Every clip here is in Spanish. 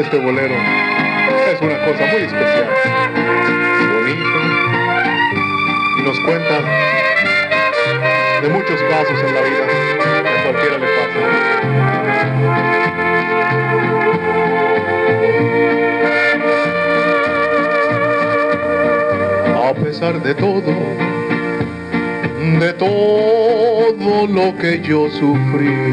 este bolero es una cosa muy especial, bonito, y nos cuenta de muchos casos en la vida que a cualquiera le pasa. A pesar de todo lo que yo sufrí,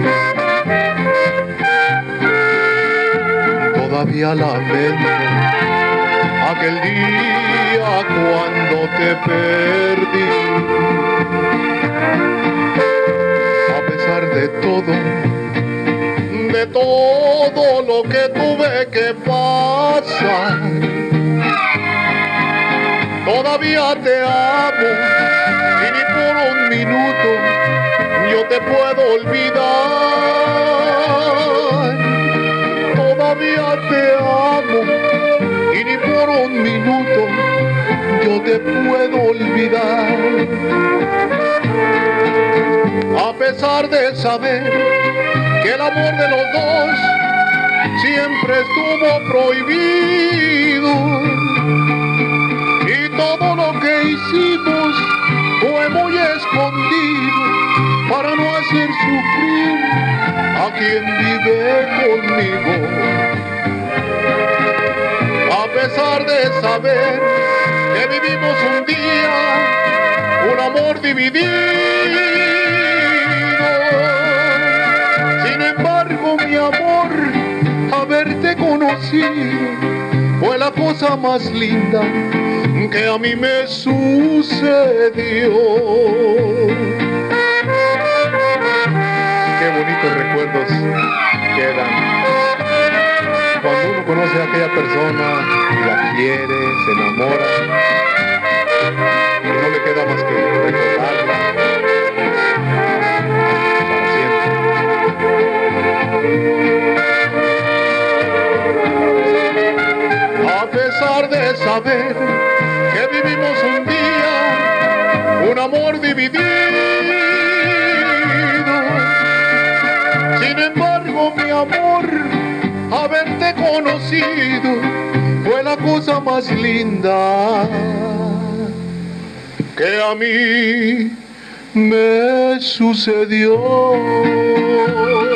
todavía lamento aquel día cuando te perdí. A pesar de todo lo que tuve que pasar, todavía te amo y ni por un minuto yo te puedo olvidar. Todavía te amo y ni por un minuto yo te puedo olvidar. A pesar de saber que el amor de los dos siempre estuvo prohibido y todo lo que hicimos fue muy escondido para no hacer sufrir a quien vive conmigo. A pesar de saber que vivimos un día un amor dividido, sin embargo mi amor, haberte conocido fue la cosa más linda que a mí me sucedió. Qué bonitos recuerdos quedan cuando uno conoce a aquella persona y la quiere, se enamora, y no le queda más que recordarla para siempre. A pesar de saber que vivimos un día un amor dividido, sin embargo mi amor, haberte conocido fue la cosa más linda que a mí me sucedió.